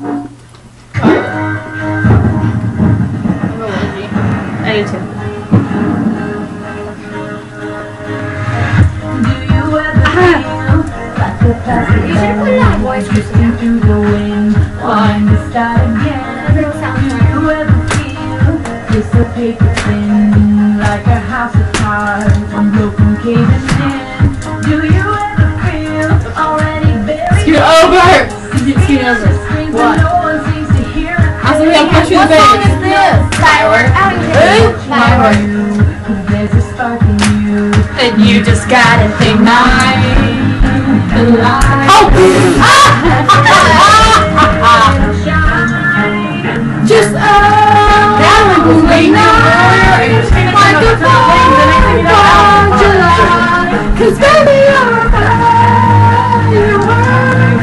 I do too. You should put it on voice or something. Do you ever feel just a paper thin, like a house of cards, one broken caving in? Do you ever feel already buried? Scoot over! Scoot over. What? I was gonna punch you in the face. What song is this? Firework. I don't even know. Firework. There's a spark in you, And you just gotta ignite the light. Oh! Just that one was waiting like a 4th of July. 'Cause baby you're a firework.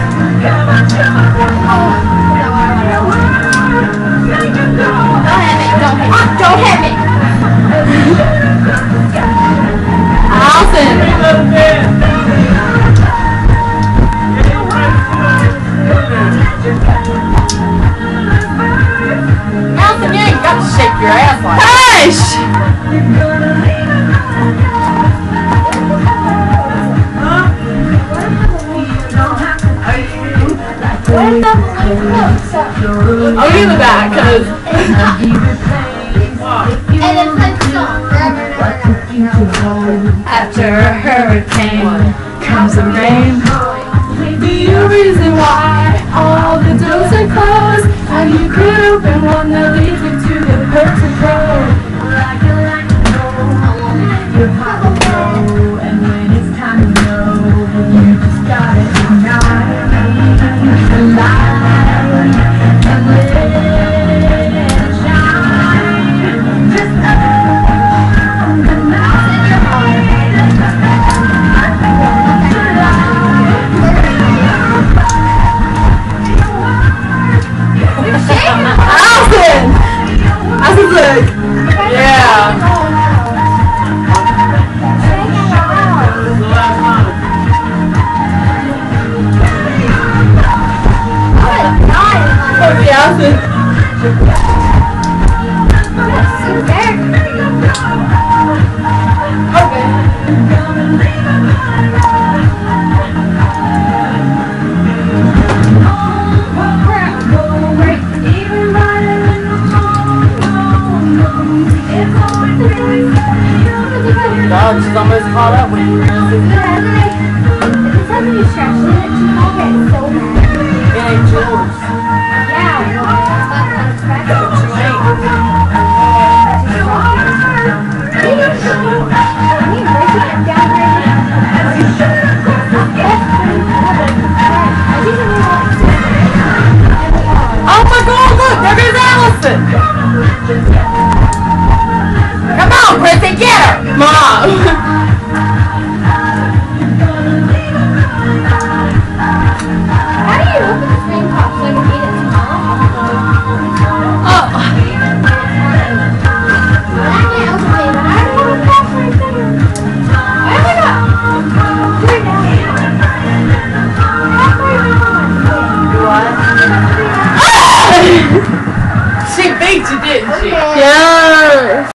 Don't hit me. Allison. Allison, you ain't got to shake your ass like that. Hush! Where's the I'll give it back, cause and it's like song. after a hurricane comes a rain. The reason why all the doors are closed, and you could open one that leads you to the perfect road. your heart will grow, and when it's time to know, you just gotta ignite the light and let it shine. Just open the light in your heart. Allison! Allison's like, yeah. Okay, Allison.